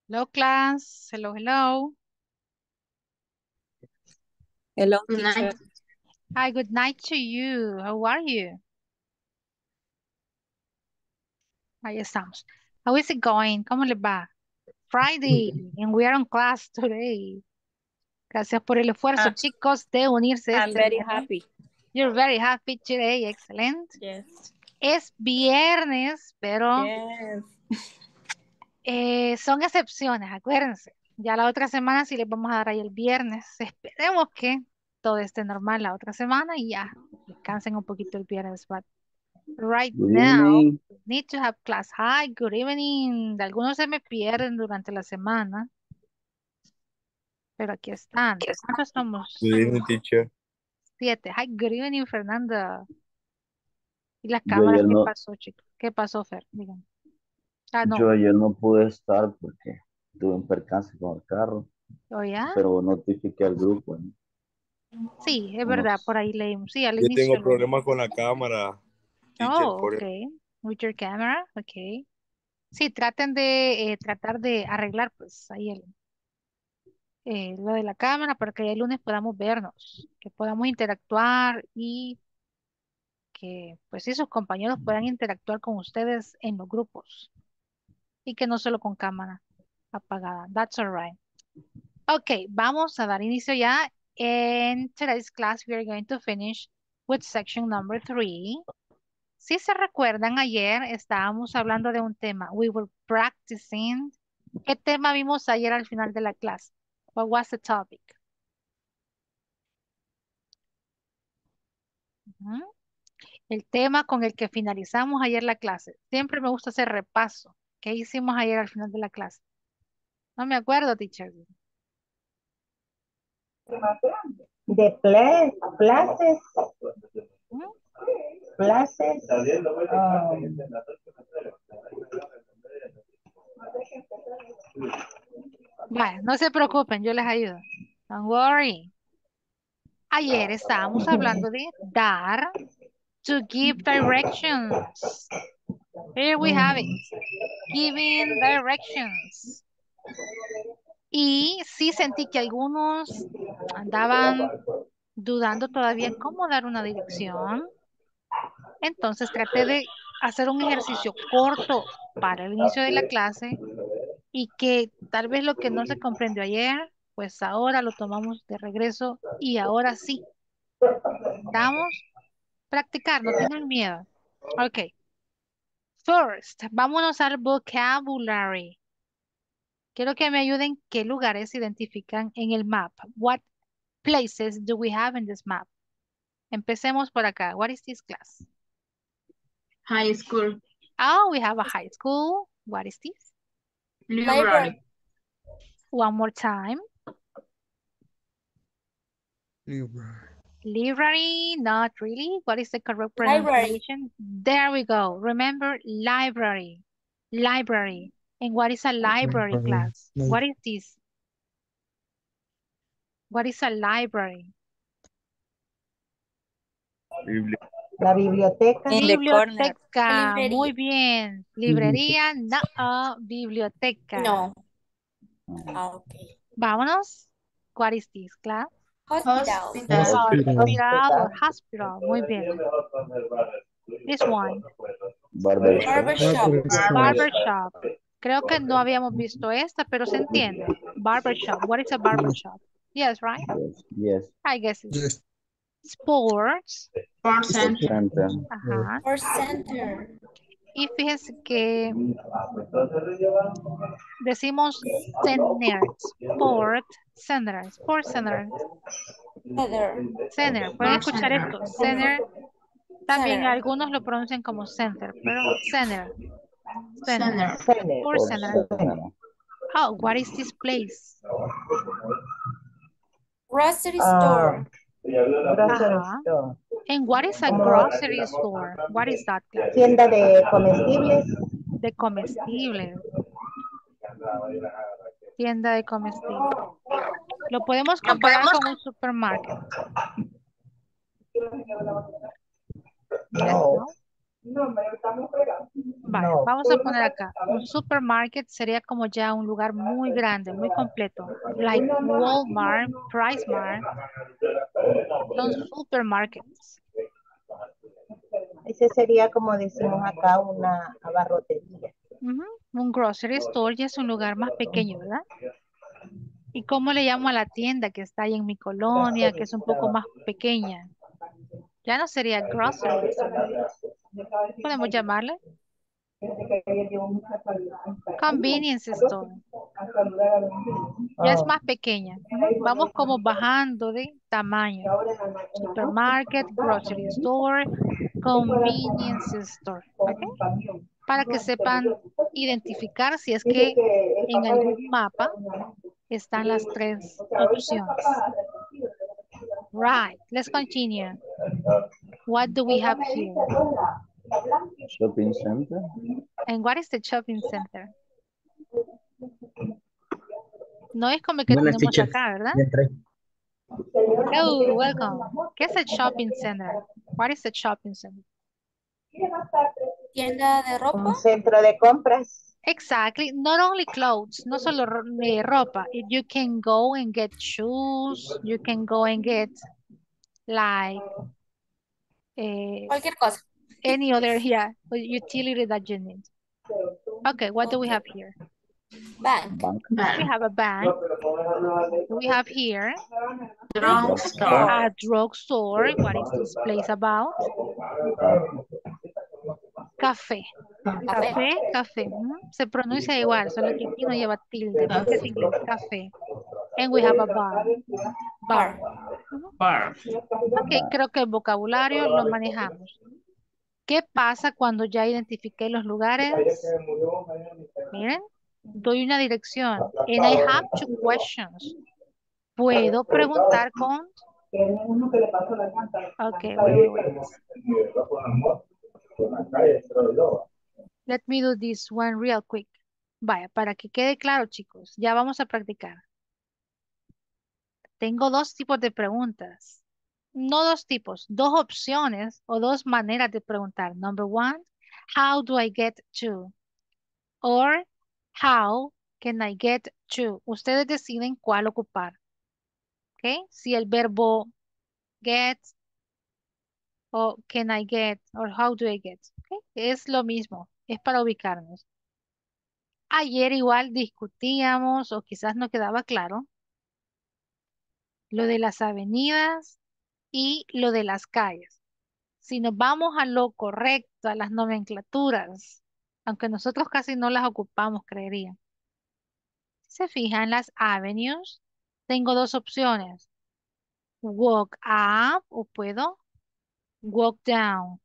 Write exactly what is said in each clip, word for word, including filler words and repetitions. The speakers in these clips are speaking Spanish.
Hello, class. Hello, hello. Hello, Good teacher. night. Hi, good night to you. How are you? Ahí estamos. How is it going? ¿Cómo le va? Friday, and we are on class today. Gracias por el esfuerzo, Ah, chicos, de unirse I'm este very día. happy. You're very happy today. Excellent. Yes. Es viernes, pero Yes. eh, son excepciones, acuérdense. Ya la otra semana sí les vamos a dar ahí el viernes. Esperemos que todo esté normal la otra semana y ya descansen un poquito el viernes. But right Good now, evening. need to have class. Hi, good evening. Algunos se me pierden durante la semana, pero aquí están. ¿Cuántos somos? Good evening, teacher. Siete. Hi, good evening, Fernanda. ¿Y las Yo cámaras ayer qué no, pasó, chicos? ¿Qué pasó, Fer? Díganme. Ah, yo no. ayer no pude estar porque tuve un percance con el carro, ¿O ya? pero notifiqué al grupo. ¿No? Sí, es verdad, por Unos, ahí leímos. Sí, al Yo inicio tengo leímos. problemas con la cámara, teacher, Oh, por eso. okay. With your camera, okay. Sí, traten de eh, tratar de arreglar pues ahí el, eh, lo de la cámara para que ya el lunes podamos vernos, que podamos interactuar y que pues sí, sus compañeros puedan interactuar con ustedes en los grupos y que no solo con cámara apagada. That's all right. Okay, vamos a dar inicio ya. In today's class, we are going to finish with section number three. Si se recuerdan, ayer estábamos hablando de un tema. We were practicing. ¿Qué tema vimos ayer al final de la clase? What was the topic? Ujú. El tema con el que finalizamos ayer la clase. Siempre me gusta hacer repaso. ¿Qué hicimos ayer al final de la clase? No me acuerdo, teacher. De pla- clases, ¿Mm? clases, um, Vale, no se preocupen, yo les ayudo. Don't worry. Ayer estábamos hablando de dar, to give directions. Here we have it. Giving directions. Y sí sentí que algunos andaban dudando todavía cómo dar una dirección. Entonces traté de hacer un ejercicio corto para el inicio de la clase y que tal vez lo que no se comprendió ayer, pues ahora lo tomamos de regreso y ahora sí, necesitamos practicar, no tengan miedo. Ok, first, vámonos al vocabulary. Quiero que me ayuden qué lugares se identifican en el map. What places do we have in this map? Empecemos por acá. What is this class? high school, Oh, we have a high school. What is this? library, One more time. Library, not really. What is the correct Library. pronunciation? There we go. Remember, library. Library. And what is a library class? What is this? What is a library? Biblia. la biblioteca, In the corner. Biblioteca. Muy Librería. bien. Librería, no. Biblioteca. No. Ah, okay. Vámonos. What is this class? Hospital. hospital, Hospital or hospital, hospital. Muy bien. This one. barbershop. Barbershop. Barbershop. Creo que no habíamos visto esta, pero se entiende. Barbershop. What is a barbershop? Yes, right? Yes, yes. I guess it's sports. sports Sports center, center. Ajá. Or center. Y fíjense que decimos center. Sport center. Sport center. Heather. Center. Pueden sports escuchar center, esto. Center. También Center. algunos lo pronuncian como center, pero center. Center. center, center, Sports Sports center. center. Oh, what is this place? Grocery ah, store. grocery Ajá. store, And what is a como grocery store? What is that class? tienda de comestibles, De comestibles. Tienda de comestibles. Lo podemos comparar con un supermarket. Yes, no, no. Vale, No. vamos a poner acá. Un supermarket sería como ya un lugar muy grande, muy completo. Like Walmart, PriceMart, son supermarkets. Ese sería como decimos acá una abarrotería. Ujú. Un grocery store ya es un lugar más pequeño, ¿verdad? ¿Y cómo le llamo a la tienda que está ahí en mi colonia, que es un poco más pequeña? Ya no sería grocery store. Podemos llamarle convenience store. Ya es Oh, más pequeña. Ujú. Vamos como bajando de tamaño. Supermarket, grocery store, convenience store. ¿Ok? Para que sepan identificar si es que en algún mapa están las tres opciones. Right, let's continue. What do we have here? Shopping center. And what is the shopping center? No es como el que Buenas, tenemos teacher. acá, ¿verdad? Ya entré. Hello, welcome. ¿Qué es el shopping center? What is the shopping center? Tienda de ropa. un centro de compras. Exactly. Not only clothes, no solo ro- eh, ropa. You can go and get shoes. You can go and get like eh, Cualquier cosa. any other yeah, utility that you need. Okay, what do we Okay. have here? Bank. Bank. We have a bank. We have here Drugstore. a drugstore. What is this place about? Café. Café. Café, café. Ujú. Se pronuncia igual, solo que aquí no lleva tilde porque es inglés. Café. And we have a bar. Bar. Ujú. Bar. Ok, creo que el vocabulario lo manejamos. ¿Qué pasa cuando ya identifiqué los lugares? Miren, doy una dirección. And I have two questions. Puedo preguntar con... Ok, wait, wait, wait. Let me do this one real quick. Vaya, para que quede claro, chicos, ya vamos a practicar. Tengo dos tipos de preguntas. No dos tipos, dos opciones o dos maneras de preguntar. Number one, how do I get to? Or how can I get to? Ustedes deciden cuál ocupar. ¿Ok? Si el verbo get o can I get or how do I get. ¿Ok? Es lo mismo, es para ubicarnos. Ayer igual discutíamos o quizás no quedaba claro lo de las avenidas y lo de las calles. Si nos vamos a lo correcto, a las nomenclaturas, aunque nosotros casi no las ocupamos, creería. Si se fijan, las avenues, tengo dos opciones. Walk up o puedo walk down.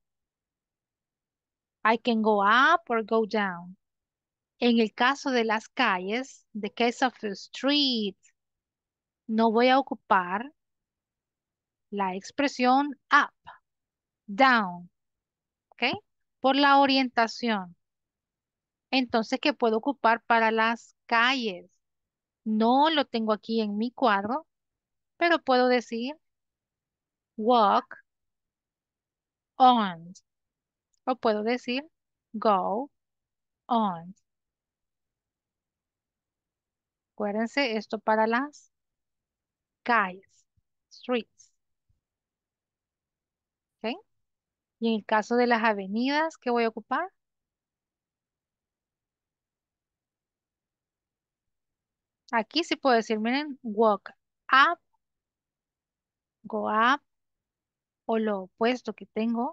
I can go up or go down. En el caso de las calles, the case of the street, no voy a ocupar la expresión up, down, ¿ok? Por la orientación. Entonces, ¿qué puedo ocupar para las calles? No lo tengo aquí en mi cuadro, pero puedo decir walk on. O puedo decir go on. Acuérdense esto para las calles, streets. ¿Ok? Y en el caso de las avenidas, ¿qué voy a ocupar? Aquí sí puedo decir, miren, walk up, go up, o lo opuesto que tengo,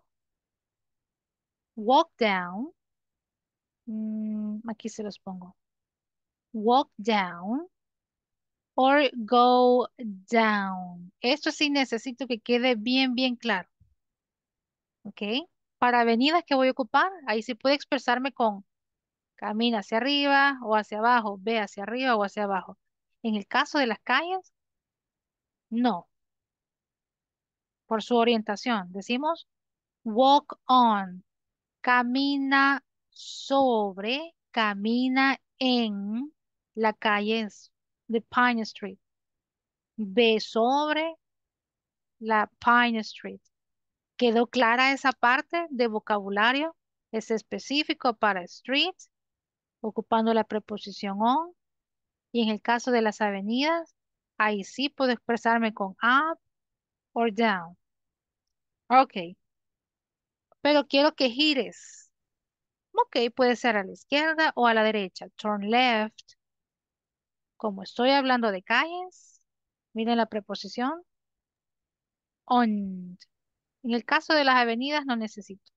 walk down. Mm, aquí se los pongo. Walk down or go down. Esto sí necesito que quede bien, bien claro. ¿Ok? Para avenidas que voy a ocupar, ahí sí puedo expresarme con camina hacia arriba o hacia abajo, ve hacia arriba o hacia abajo. En el caso de las calles, no, por su orientación. Decimos walk on, camina sobre, camina en la calle de Pine Street. Ve sobre la Pine Street. ¿Quedó clara esa parte de vocabulario? Es específico para street, ocupando la preposición on. Y en el caso de las avenidas, ahí sí puedo expresarme con up or down. Ok, pero quiero que gires. Ok, puede ser a la izquierda o a la derecha. Turn left. Como estoy hablando de calles, miren la preposición on. En el caso de las avenidas no necesito.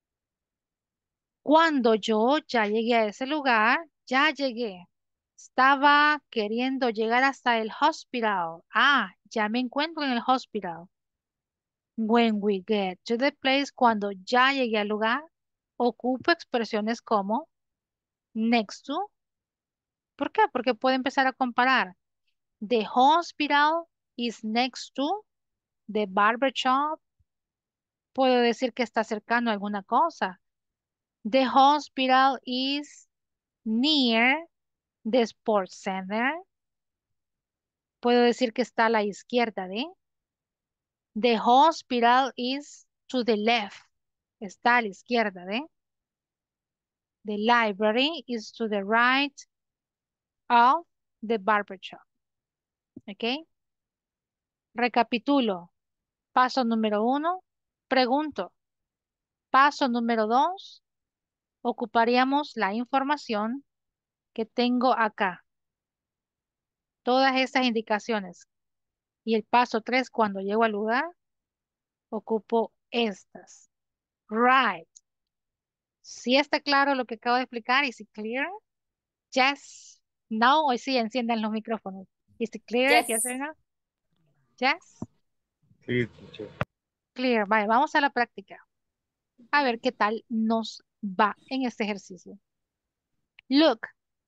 Cuando yo ya llegué a ese lugar, ya llegué. Estaba queriendo llegar hasta el hospital. Ah, ya me encuentro en el hospital. When we get to the place, cuando ya llegué al lugar, ocupo expresiones como next to. ¿Por qué? Porque puedo empezar a comparar. The hospital is next to the barber shop. Puedo decir que está cercano a alguna cosa. The hospital is near the sports center. Puedo decir que está a la izquierda de. The hospital is to the left. Está a la izquierda de. The library is to the right of the barber shop. ¿Ok? Recapitulo. Paso número uno. Pregunto. Paso número dos. Ocuparíamos la información que tengo acá. Todas estas indicaciones. Y el paso tres, cuando llego al lugar, ocupo estas. Right. Si está claro lo que acabo de explicar, ¿is it clear? Yes. No, hoy sí enciendan los micrófonos. ¿Is it clear? Yes, Yes. or no? Yes. Sí, teacher. Clear. Vale, vamos a la práctica. A ver qué tal nos va en este ejercicio. Look.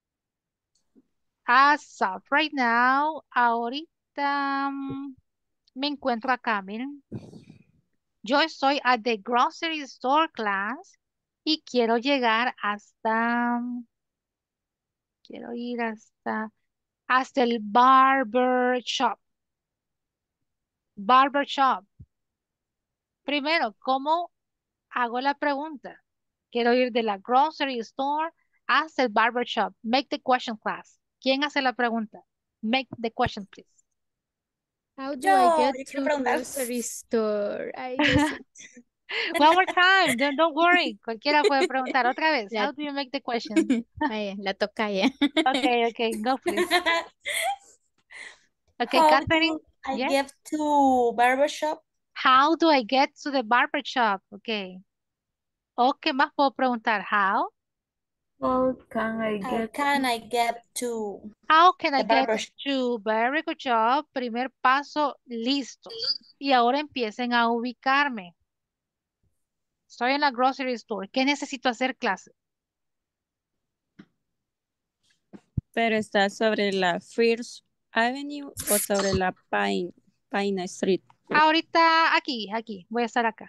As of right now, ahorita mm, me encuentro acá, miren. Yo estoy at the grocery store class y quiero llegar hasta, quiero ir hasta, hasta el barber shop. Barber shop. Primero, ¿cómo hago la pregunta? Quiero ir de la grocery store hasta el barber shop. Make the question, class. ¿Quién hace la pregunta? Make the question, please. How do Yo, I get yo quiero to preguntar. grocery store? I just One more time. Don't, don't worry. Cualquiera puede preguntar otra vez. La- How do you make the question? Vaya, la tocaya. Okay, okay. Go, please. Okay, How Catherine. do I Yes. get to barbershop? How do I get to the barber shop? Okay. ¿O qué más puedo preguntar? How? How can I How get can I get to How can I the get barbershop? to very good job? Primer paso, listo. Y ahora empiecen a ubicarme. Estoy en la grocery store. ¿Qué necesito hacer, clase? Pero está sobre la First Avenue o sobre la Pine, Pine Street. Ahorita aquí, aquí. Voy a estar acá.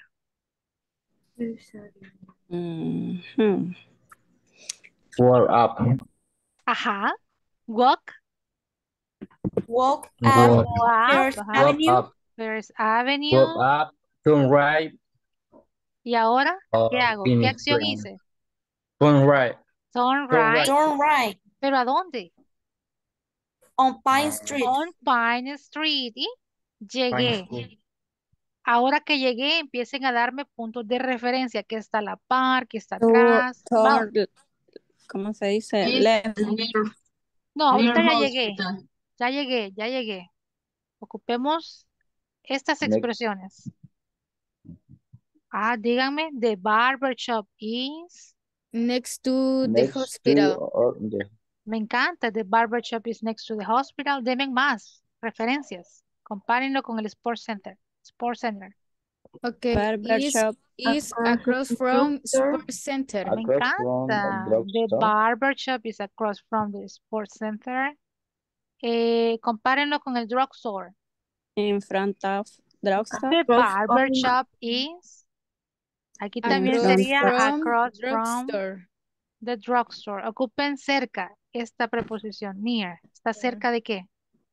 Mhm. Walk up. Ajá. Walk. Walk up Walk, Go up. First Ajá. walk Avenue. up. First Walk Avenue. up. Turn right. ¿Y ahora qué Or hago? ¿Qué finish acción line. hice? Turn right. Turn Turn right. right. Turn right ¿Pero a dónde? on Pine Ah, Street. On Pine Street. Y Pine llegué. Street. Ahora que llegué, empiecen a darme puntos de referencia. Aquí está la par, aquí está Tur- atrás. Vamos. turn, ¿cómo se dice? Left. No, ahorita ya llegué. Ya llegué, ya llegué. Ocupemos estas Next. expresiones. Ah, díganme, the barber shop is. Next to the Next to hospital. or the Me encanta. The barber shop is next to the hospital. Denme más referencias. Compárenlo con el Sports Center. Sports Center. Okay, Barber is shop. is across across the from drugstore? sports center. Me across from the encanta. The drugstore. barber shop is across from the Sports Center. Eh, compárenlo con el drugstore. In front of drugstore. The Across barber from- shop is. Aquí también Across sería from across from drugstore. the drugstore. Ocupen cerca esta preposición, near. ¿Está cerca de qué?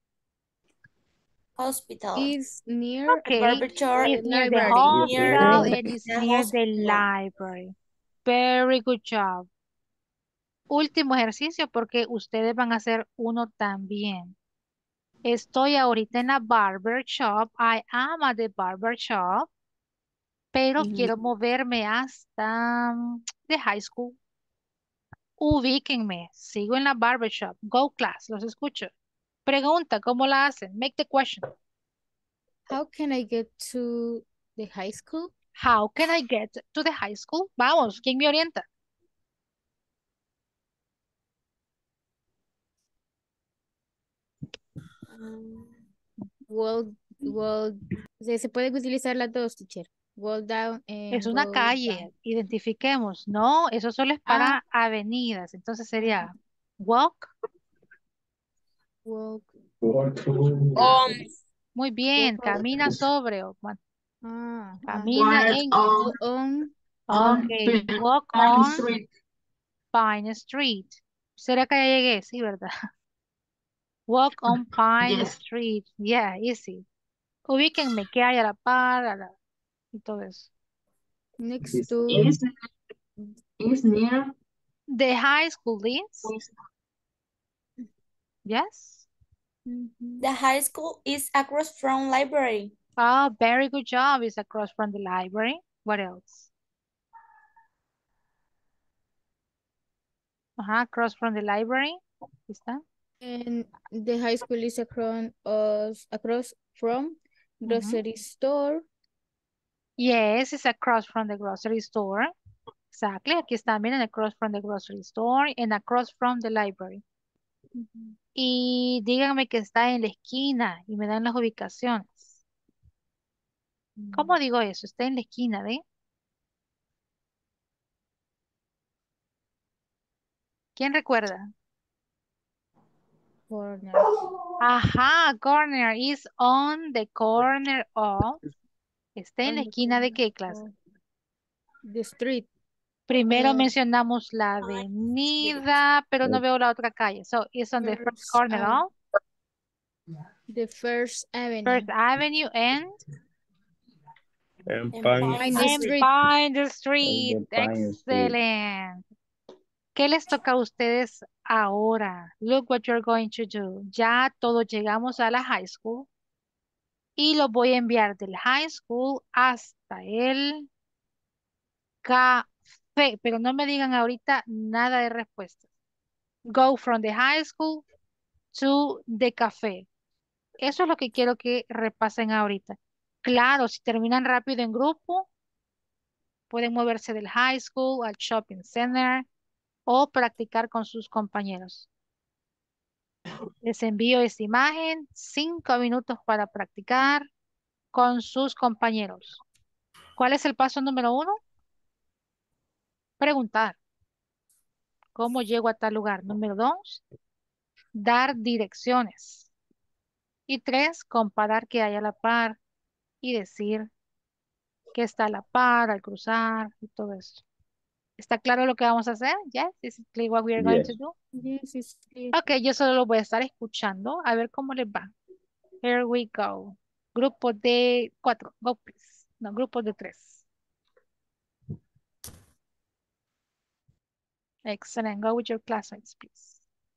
Hospital. Is near Okay, Barber shop it's near the library. hospital Near and it's the near the hospital. library. Very good job. Último ejercicio porque ustedes van a hacer uno también. Estoy ahorita en la barber shop. I am at the barber shop. Pero Ujú. quiero moverme hasta mm, the high school. Ubíquenme. Sigo en la barber shop. Go class. Los escucho. Pregunta, ¿cómo la hacen? Make the question. How can I get to the high school? How can I get to the high school? Vamos, ¿quién me orienta? Walk, walk. Se, se pueden utilizar las dos, teacher. Walk down Es and una go calle. down. Identifiquemos. No, eso solo es Ah, para avenidas. Entonces sería walk. walk. On. Muy bien. Camina sobre. o, bueno, Ah, ah. camina en. Go on. Ok. Walk on Pine Street. ¿Será que ya llegué? Sí, ¿verdad? Walk on Pine Street. Yeah, easy. Ubíquenme que hay a la par a la- y todo eso. Next to The high school is. Yes. Mhm. The high school is across from library. Oh, very good job. It's across from the library. What else? Ajá, across from the library. Aquí está. And the high school is across us across from grocery store. Yes, it's across from the grocery store. Exactly. Aquí está, miren, across from the grocery store and across from the library. Mhm. Y díganme que está en la esquina y me dan las ubicaciones. ¿Cómo digo eso? Está en la esquina de. ¿Quién recuerda? Corner. Ajá, corner is on the corner of. Está en la On the esquina de corner qué clase. of the street. Primero Uh, mencionamos la avenida, pero no veo la otra calle. So, it's on the first first, corner uh, of the First Avenue. First Avenue and En En Pine Pine Pine and Street. Pine the El Street. de Pine Street. Excelente. ¿Qué les toca a ustedes ahora? Look what you're going to do. Ya todos llegamos a la high school y los voy a enviar del high school hasta el café, pero no me digan ahorita nada de respuestas. Go from the high school to the café. Eso es lo que quiero que repasen ahorita. Claro, si terminan rápido en grupo, pueden moverse del high school al shopping center o practicar con sus compañeros. Les envío esta imagen, cinco minutos para practicar con sus compañeros. ¿Cuál es el paso número uno? Preguntar. ¿Cómo llego a tal lugar? Número dos, dar direcciones. Y tres, comparar qué hay a la par y decir qué está a la par al cruzar y todo eso. ¿Está claro lo que vamos a hacer? Yes, this is clear what we are going to Yes. do. Yes, it's clear. Ok, yo solo lo voy a estar escuchando a ver cómo les va. Here we go. Grupo de cuatro. Go, please. No, grupo de tres. Excellent. Go with your classmates, please.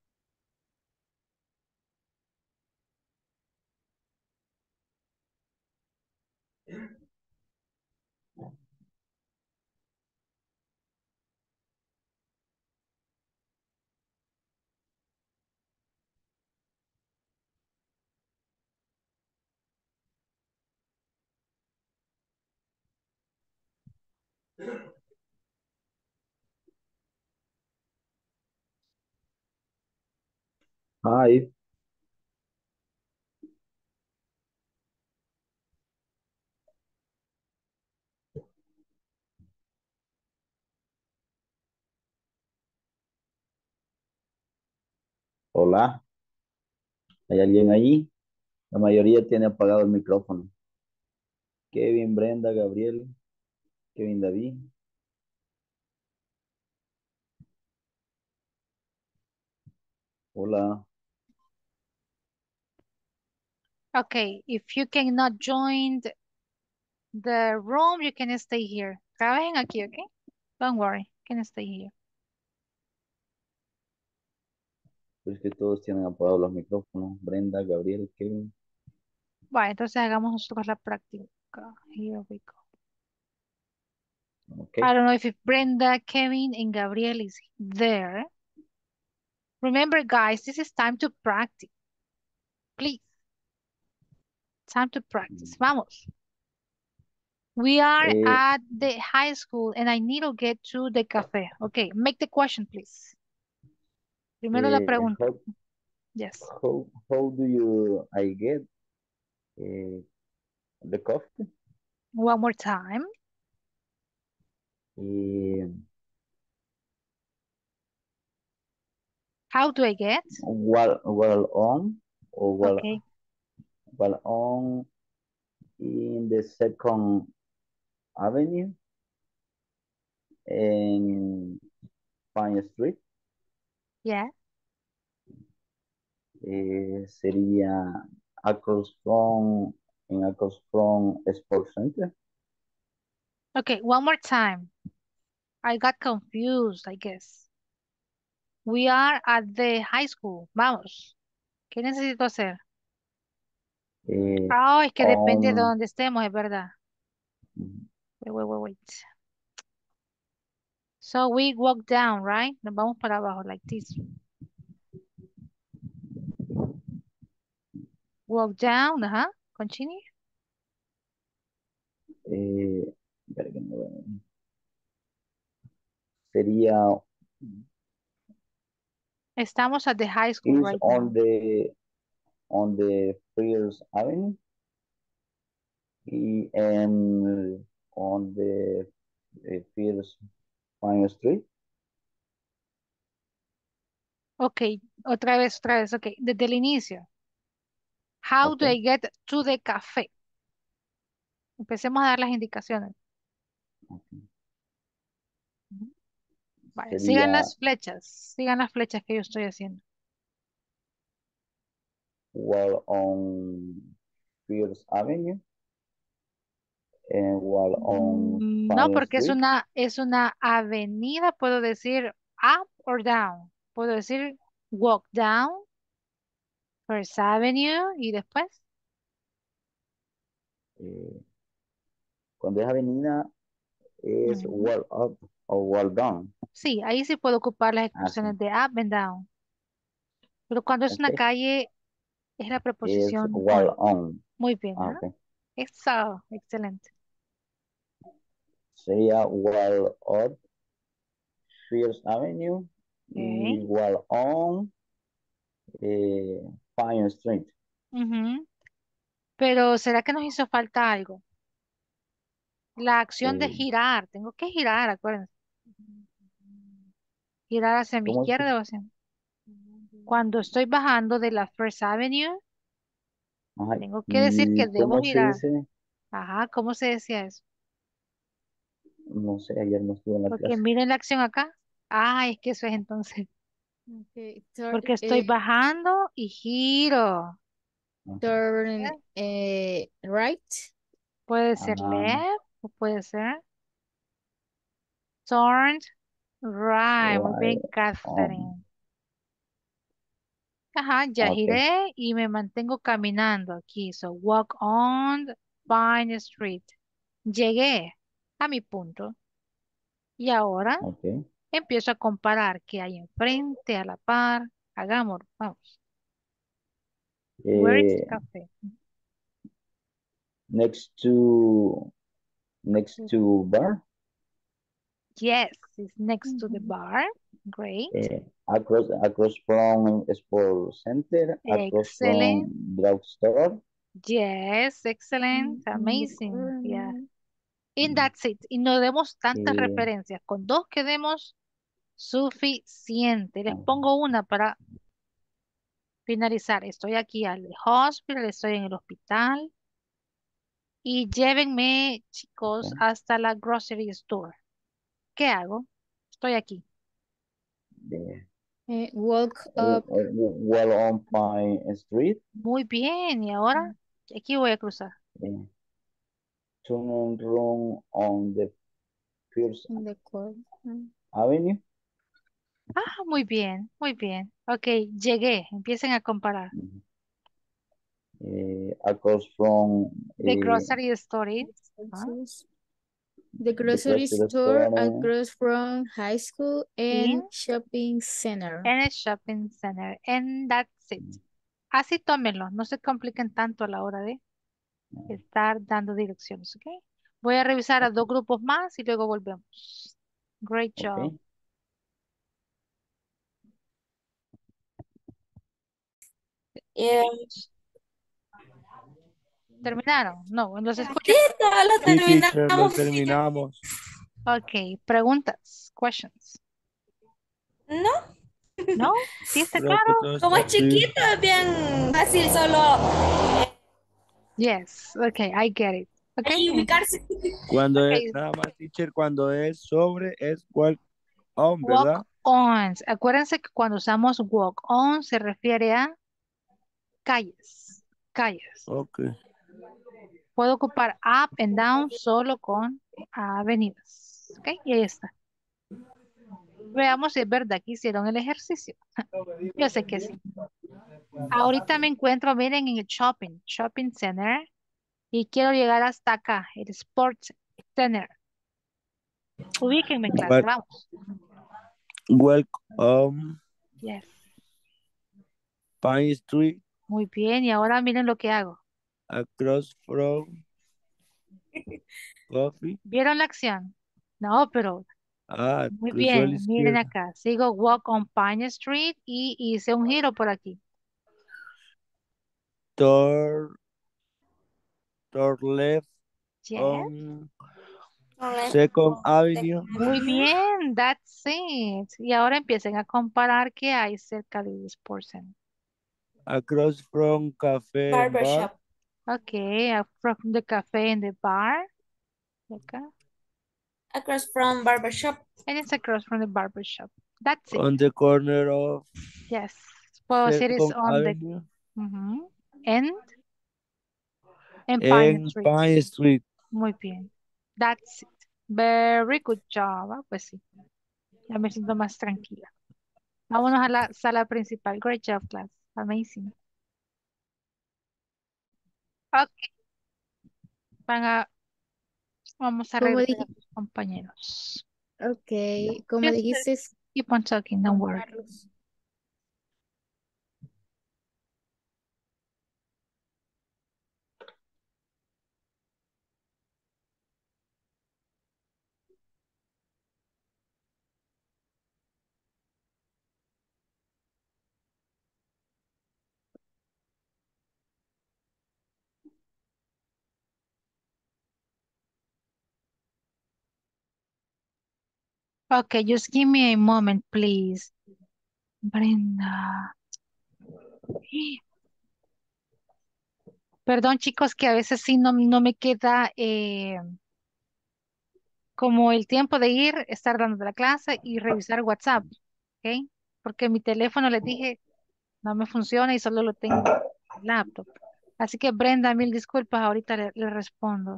Hi. Hola. ¿Hay alguien ahí? La mayoría tiene apagado el micrófono. Kevin, Brenda, Gabriel, Kevin, David. Hola. Okay, if you cannot join the, the room, you can stay here. Trabajen aquí, okay? Don't worry. can stay here. Pues que todos tienen apagados los micrófonos. Brenda, Gabriel, Kevin. Vale, entonces hagamos nosotros la práctica. Here we go. Okay. I don't know if Brenda, Kevin, and Gabriel is there. Remember, guys, this is time to practice. Please. Time to practice. Vamos. We are Eh, at the high school and I need to get to the cafe. Okay, make the question, please. Primero la eh, pregunta. how, Yes. how, how do you I get eh, the coffee? One more time. Eh, How do I get? while while on or while Okay. while on in the second avenue in Pine Street. Yeah. Eh, sería across from in across from Sports Center. Okay, one more time. I got confused, I guess. We are at the high school. Vamos. ¿Qué necesito hacer? Eh, Ah, es que depende de on, dónde estemos, es verdad. Wait, wait, wait, wait. So we walk down, right? Nos vamos para abajo, like this. Walk down, ajá. Continue. eh, espera que no veo. Sería Estamos at the high school is right on now. the on the First Avenue y- and on the eh, First Pine Street. Ok, otra vez, otra vez, ok. Desde el inicio. How do Okay. I get to the café? Empecemos a dar las indicaciones. Ujú. Vale, sigan Sería las flechas. Sigan las flechas que yo estoy haciendo. while on First Avenue and while on Mm, No, Pine porque es Street. una, es una avenida. Puedo decir up or down. Puedo decir walk down, First Avenue y después. Eh, cuando es avenida es Ujú. wall up o wall down. Sí, ahí sí puedo ocupar las Ah, sí. expresiones de up and down. Pero cuando es una Ok. calle, es la Es preposición wall on. on. Muy bien, Ah, ¿ah? ok. Eso, excelente. Sería wall up First Avenue y Ok. wall on eh, Pine Street. Ujú. Pero ¿será que nos hizo falta algo? La acción de Eh, girar. Tengo que girar, acuérdense. Girar hacia mi ¿cómo es que? izquierda o hacia... Cuando estoy bajando de la First Avenue, Ajá, tengo que decir que ¿y debo cómo se girar. dice? Ajá, ¿cómo se decía eso? No sé, ayer no estuve en la Porque clase. miren la acción acá. Ah, es que eso es entonces. Okay, turn, Porque estoy eh, bajando y giro. Ajá. turn eh, right. Puede ser Ajá. left o puede ser turned right. Muy bien, Right on. Catherine. Ajá, ya Ok. giré y me mantengo caminando aquí. So, walk on Pine Street. Llegué a mi punto y ahora Ok. empiezo a comparar qué hay enfrente, a la par. Hagamos, vamos. Where is the Eh, cafe? next to next to bar. Yes, it's next to the bar. Great. Eh, across across from Sports Center. Across from Excellent. drugstore. Yes, excellent. In the Amazing. Yeah. corner. And that's it. Y no demos tantas Eh, referencias. Con dos quedemos suficiente. Les ah, pongo una para finalizar. Estoy aquí al hospital, estoy en el hospital. Y llévenme, chicos, ok. hasta la grocery store. ¿Qué hago? Estoy aquí. Eh, Eh, walk w- up. w- well on Pine Street. Muy bien. Y ahora, aquí voy a cruzar. Eh, turn room on the first In the corner. Avenue. Ah, muy bien, muy bien. Ok, llegué. Empiecen a comparar. Mhm. Eh, across from The eh, grocery store is. ¿Ah? The the grocery grocery store store across from high school In and shopping center. and a shopping center. And that's it. Así tómenlo. No se compliquen tanto a la hora de estar dando direcciones, ¿ok? Voy a revisar a dos grupos más y luego volvemos. Great job. Okay. Eh, ¿Terminaron? No, ¿los sí, escucho? todos lo Sí, teacher, lo terminamos. terminamos. Ok, preguntas, questions. No, ¿No? ¿Sí está Creo que claro? todo como está es sí. chiquito, es bien fácil solo Yes, okay, I get it. Okay, ahí ubicarse. Cuando es, okay. nada más, teacher, cuando es sobre, es walk on, ¿verdad? Walk ons. Acuérdense que cuando usamos walk on se refiere a calles, calles. Ok. Puedo ocupar up and down solo con avenidas. Ok, y ahí está. Veamos si es verdad que hicieron el ejercicio. Yo sé que sí. Ahorita me encuentro, miren, en el shopping, shopping center, y quiero llegar hasta acá, el sports center. Ubíquenme en clase, But vamos. walk on Yes. Pine Street, Muy bien, y ahora miren lo que hago. across from Coffee. ¿Vieron la acción? No, pero Ah, muy cruzó a la bien, miren izquierda. acá. Sigo walk on Pine Street y hice un giro por aquí. Turn, turn left Yes. on Second Avenue. Muy bien, that's it. Y ahora empiecen a comparar qué hay cerca del Sports Center. Across from Café and Bar. Barbershop. Okay, uh, from the cafe and the bar. Acá. Across from barbershop. And it's across from the barber shop. That's it. On the corner of Yes. Puedo decir it's Second on the Avenue ujú, end and Pine and Street. Pine Street. Muy bien. That's it. Very good job. Ah, pues sí. Ya me siento más tranquila. Vámonos a la sala principal. Great job, class. Amazing. Ok. Van a, vamos a Como regresar a dije, tus compañeros. ok, como Just dijiste, keep on talking, don't worry. Carlos. Okay, just give me a moment, please. Brenda. Perdón, chicos, que a veces sí no, no me queda eh, como el tiempo de ir, estar dando la clase y revisar WhatsApp, ¿ok? Porque mi teléfono, les dije, no me funciona y solo lo tengo en el laptop. Así que Brenda, mil disculpas, ahorita le, le respondo.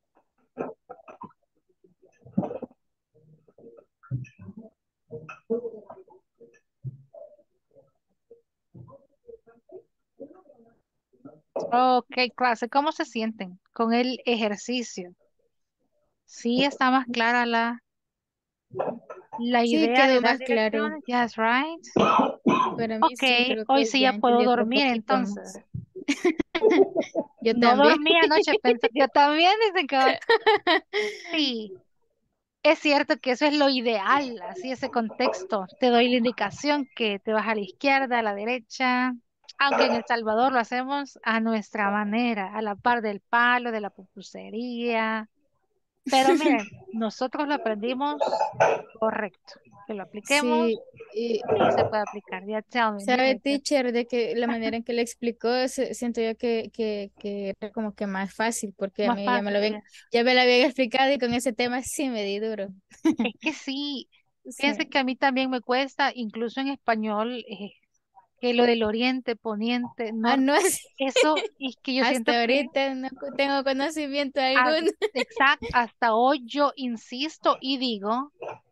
Ok, clase, ¿cómo se sienten con el ejercicio? Sí, está más clara la, la Sí, idea de quedó dar más claro. direcciones. Yes, right. Para mí Ok, sí, creo hoy que sí ya ya puedo entendí otro dormir poquito entonces. más. Yo No también. dormí anoche, pensé, yo también, dicen que sí. Es cierto que eso es lo ideal, así ese contexto. Te doy la indicación que te vas a la izquierda, a la derecha, aunque en El Salvador lo hacemos a nuestra manera, a la par del palo, de la pupusería. Pero miren, nosotros lo aprendimos correcto. Que lo apliquemos, Sí, y sí se puede aplicar. Ya tell me, sabe, dime qué teacher, de que la manera en que le explicó, se- siento yo que, que, que era como que más fácil, porque a más mí ya me lo fácil. habían, Ya. ya me lo habían explicado y con ese tema sí me di duro. Es que sí, fíjense Sí. que a mí también me cuesta, incluso en español, eh, que lo del oriente, poniente, Ah, no, norte, eso es que yo siento hasta que ahorita no co- tengo conocimiento haz- alguno. exacto, hasta hoy yo insisto y digo,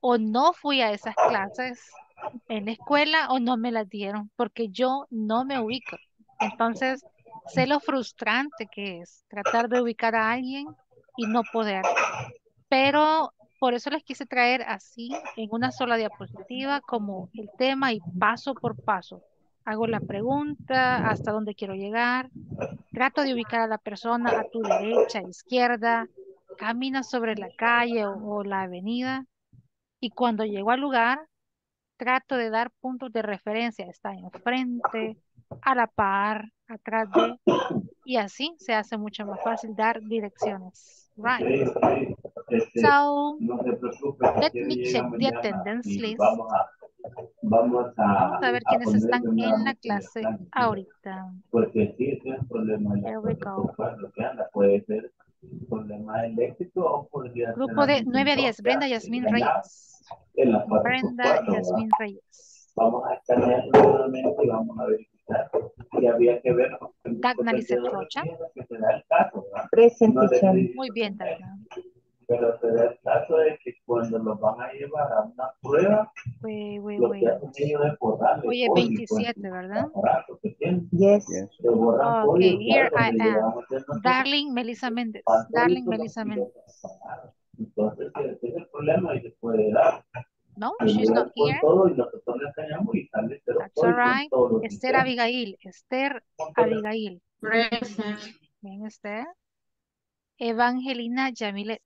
o no fui a esas clases en la escuela o no me las dieron porque yo no me ubico. Entonces, sé lo frustrante que es tratar de ubicar a alguien y no poder. Pero por eso les quise traer así en una sola diapositiva como el tema y paso por paso. Hago la pregunta, hasta dónde quiero llegar, trato de ubicar a la persona a tu derecha, izquierda, camina sobre la calle o, o la avenida y cuando llego al lugar, trato de dar puntos de referencia. Está enfrente, a la par, atrás de, y así se hace mucho más fácil dar direcciones. Right. So, No se preocupe, si let quiere me llega check the mañana attendance y list. vamos a, vamos Vamos a, a ver a quiénes poner están en la primeramente el clase plan. ahorita. Porque si ese es un problema de la Here we fuerza go. por lo que anda, puede ser problema eléctrico o podría ser Grupo de algún nueve a sensor diez. que Brenda hace Yasmín dañado Reyes. en la cuatro por Brenda cuatro, ¿verdad? Yasmín Reyes. Vamos a escanear nuevamente y vamos a verificar si había que ver con el Dagna Lizeth vendedor Rocha. que se da el caso, ¿verdad? Present, No le teacher. estoy Muy diciendo bien, que Dagna. pero se da el caso de que cuando los van a llevar a una prueba, Wait, wait, lo que wait. hacen ellos es borrarle Hoy es código en veintisiete, su ¿verdad? aparato que tienen. Yes. Yes. Se borran Okay, códigos here ya I donde am. llegamos a hacer nosotros, Darling Melissa Méndez. van Darling toditos Melissa y los Méndez. apagaron. Entonces, ese es el problema y se puede dar. No, Que she's not llegan con here. todo y nosotros le enseñamos y sale cero That's all código en right. todos los Esther sistemas. Abigail. Esther Abigail. Present. Bien, Esther. Evangelina Yamilet.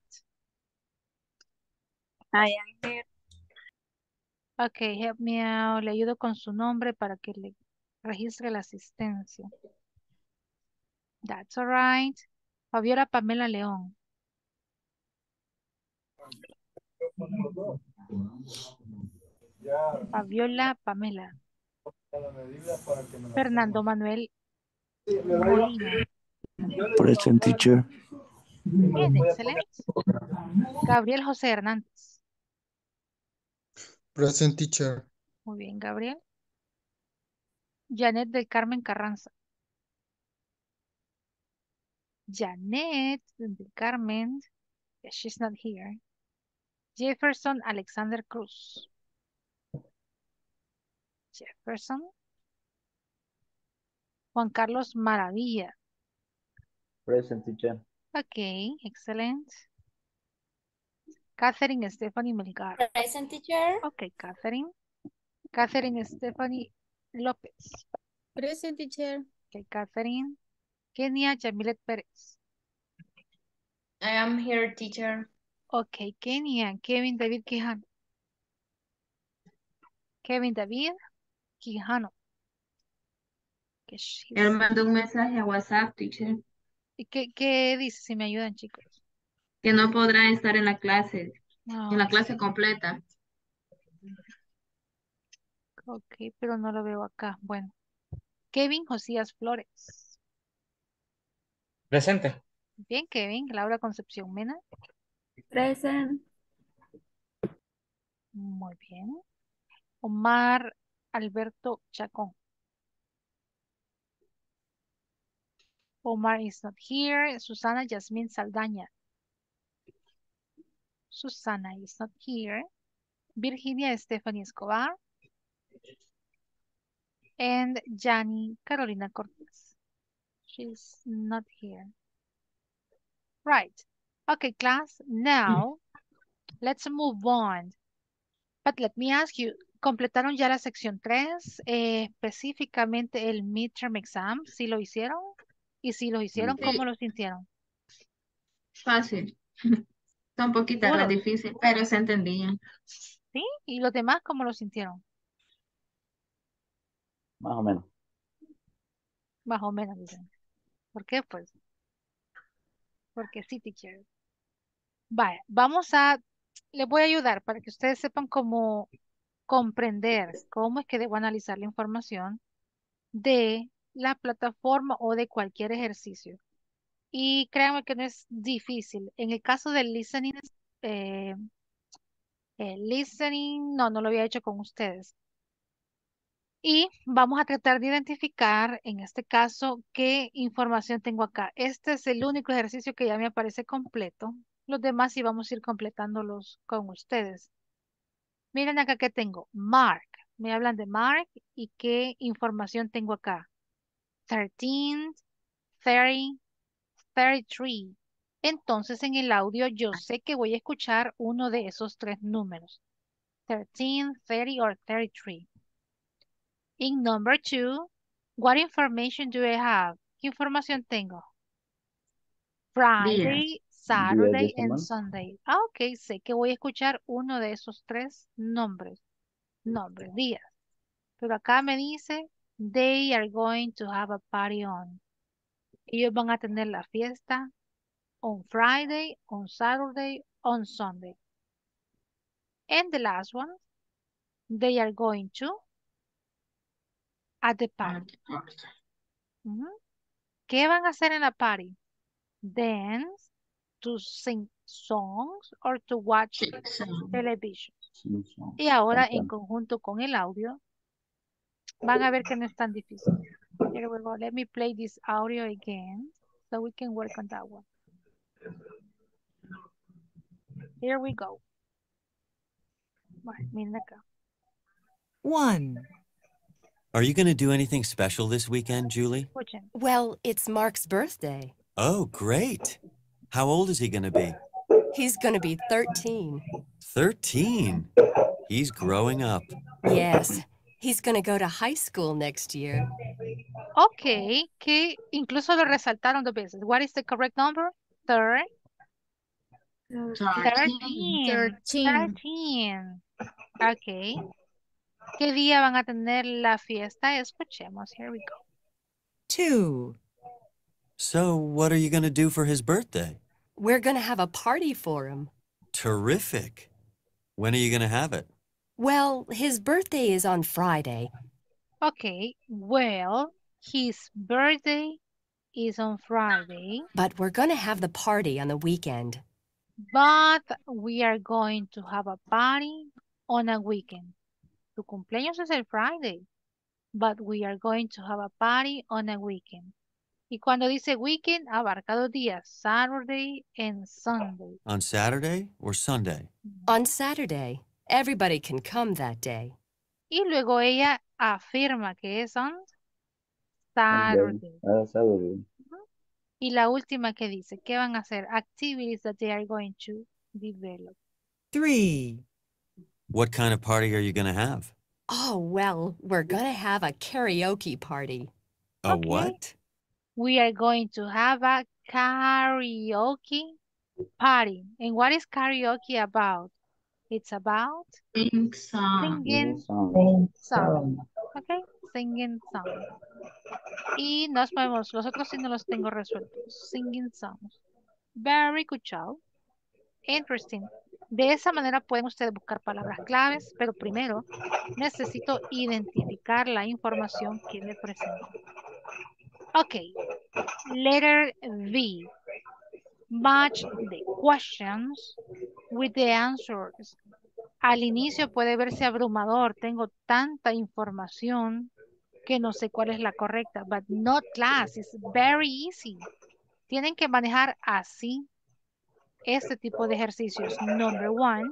I am here. Ok, help me out. Le ayudo con su nombre para que le registre la asistencia. That's all right. Fabiola Pamela León. Fabiola Pamela. Fernando Manuel Molina. Present, teacher. Bien, excelente. Gabriel José Hernández. Present, teacher. Muy bien, Gabriel. Janet del Carmen Carranza. Janet del Carmen. Yes, she's not here. Jefferson Alexander Cruz. Jefferson. Juan Carlos Maravilla. Present, teacher. Ok, excelente. Catherine Stephanie Melgar. Present, teacher. Ok, Catherine. Catherine Stephanie López. Present, teacher. Ok, Catherine. Kenia Yamilet Pérez. I am here, teacher. Ok, Kenia. Kevin David Quijano. Kevin David Quijano. Que she's- Él mandó un mensaje a WhatsApp, teacher, ¿Y qué, qué dice? Si me ayudan, chicos. que no podrá estar en la clase, No, en la clase completa. ok, pero no lo veo acá. Bueno. Kevin Josías Flores. Presente. Bien, Kevin. Laura Concepción Mena. Present. Muy bien. Omar Alberto Chacón. Omar is not here. Susana Yasmín Saldaña. Susana is not here. Virginia Stephanie Escobar. And Jani Carolina Cortés. She's not here. Right. Okay, class. Now, let's move on. But let me ask you, ¿completaron ya la sección tres? Eh, específicamente el midterm exam, ¿sí lo hicieron? Y si lo hicieron, Sí. ¿cómo lo sintieron? Fácil. Está un poquito ¿Seguro? más difícil, pero se entendía. ¿Sí? ¿Y los demás cómo lo sintieron? Más o menos. Más o menos, dicen. ¿Por qué? Pues, porque sí, teacher. Vaya, vamos a, les voy a ayudar para que ustedes sepan cómo comprender cómo es que debo analizar la información de la plataforma o de cualquier ejercicio. Y créanme que no es difícil. En el caso del listening, eh, el listening, no, no lo había hecho con ustedes. Y vamos a tratar de identificar, en este caso, qué información tengo acá. Este es el único ejercicio que ya me aparece completo. Los demás sí vamos a ir completándolos con ustedes. Miren acá que tengo. Mark. Me hablan de Mark y qué información tengo acá. thirteen, thirty, thirty-three. Entonces en el audio yo sé que voy a escuchar uno de esos tres números. thirteen, thirty or thirty-three. In number two, what information do I have? ¿Qué información tengo? Friday, Días de Saturday, and semana. Sunday. Ah, ok, sé que voy a escuchar uno de esos tres nombres. Nombres, días. Pero acá me dice, they are going to have a party on. Ellos van a tener la fiesta on Friday, on Saturday, on Sunday. And the last one, they are going to at the party. Ujú. ¿Qué van a hacer en la party? Dance, to sing songs, or to watch television. Simpson. Y ahora en Cantante. conjunto con el audio, van a ver que no es tan difícil. Here we go. Let me play this audio again so we can work on that one. Here we go. Bueno, miren acá. One. Are you going to do anything special this weekend, Julie? Escuchen. Well, it's Mark's birthday. Oh, great. How old is he going to be? He's gonna be thirteen. thirteen. He's growing up. Yes, he's gonna go to high school next year. Ok, que incluso lo resaltaron dos veces. What is the correct number? Third. Thirteen. thirteen. Thirteen. Ok. ¿Qué día van a tener la fiesta? Escuchemos. Here we go. Two. So, what are you going to do for his birthday? We're gonna have a party for him. Terrific. When are you going to have it? Well, his birthday is on Friday. Okay, well, his birthday is on Friday, But we're gonna have the party on the weekend. but we are going to have a party on a weekend. Tu cumpleaños es el Friday, but we are going to have a party on a weekend. Y cuando dice weekend, abarca dos días, Saturday and Sunday. On Saturday or Sunday? On Saturday. Everybody can come that day. Y luego ella afirma que es on Saturday. Ah, Saturday. Y la última que dice, ¿qué van a hacer? Activities that they are going to develop. Three. What kind of party are you going to have? Oh, well, we're gonna have a karaoke party. A Okay. what? We are going to have a karaoke party. And what is karaoke about? It's about Sing song. singing Song. song. Okay, singing song. Y nos vemos. Los otros sí no los tengo resueltos. Singing songs. Very good job. Interesting. De esa manera pueden ustedes buscar palabras claves, pero primero necesito identificar la información que me presento. Ok. Letter V. Match the questions with the answers. Al inicio puede verse abrumador. Tengo tanta información que no sé cuál es la correcta. But not class. It's very easy. Tienen que manejar así este tipo de ejercicios. Number one.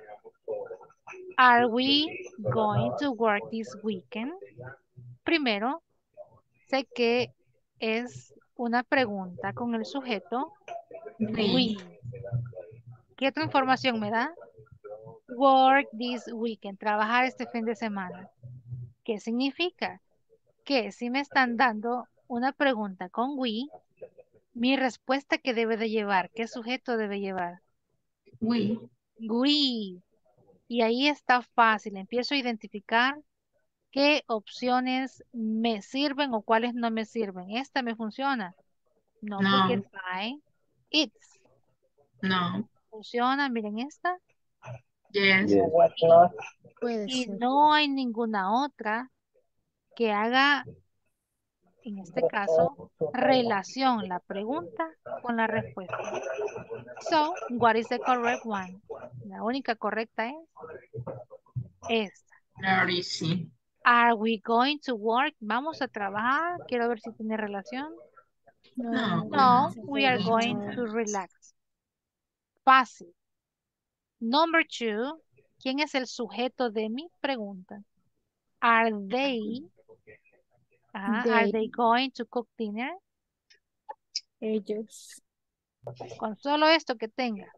Are we going to work this weekend? Primero, sé que es una pregunta con el sujeto we. ¿Qué otra información me da? Work this weekend. Trabajar este fin de semana. ¿Qué significa? Que si me están dando una pregunta con we, mi respuesta que debe de llevar, ¿qué sujeto debe llevar? We. We. Y ahí está fácil. Empiezo a identificar qué opciones me sirven o cuáles no me sirven. ¿Esta me funciona? No, No. porque es I. It's. No. ¿Funciona? Miren esta. Yes. Yes. What not? Puede Y ser. no hay ninguna otra que haga, en este caso, relación la pregunta con la respuesta. So, what is the correct one? La única correcta es esta. Very easy. Are we going to work? Vamos a trabajar. Quiero ver si tiene relación. No. No, we are going to relax. Fácil. Number two, ¿Quién es el sujeto de mi pregunta? Are they, ajá, are They, they going to cook dinner? ellos. Con solo esto que tenga.